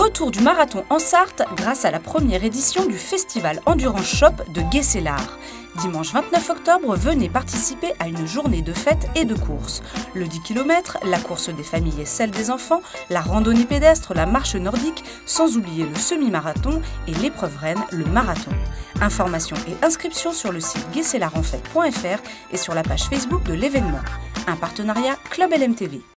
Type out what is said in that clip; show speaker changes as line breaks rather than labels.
Retour du marathon en Sarthe grâce à la première édition du festival Endurance Shop de Guescélard. Dimanche 29 octobre, venez participer à une journée de fête et de course. Le 10 km, la course des familles et celle des enfants, la randonnée pédestre, la marche nordique, sans oublier le semi-marathon et l'épreuve reine, le marathon. Informations et inscriptions sur le site guescellarenfait.fr et sur la page Facebook de l'événement. Un partenariat Club LMTV.